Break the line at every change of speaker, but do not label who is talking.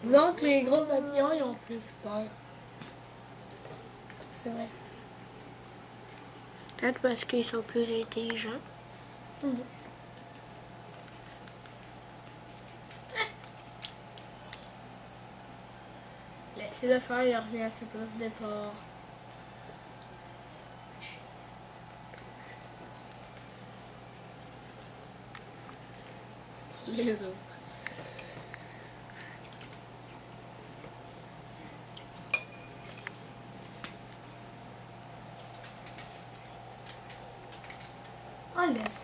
Donc les gros papillons, ils ont plus peur. C'est vrai.
Peut-être parce qu'ils sont plus intelligents.
Mhm. Laissez-le faire, il revient à sa place de départ. Les autres. Oh, laisse.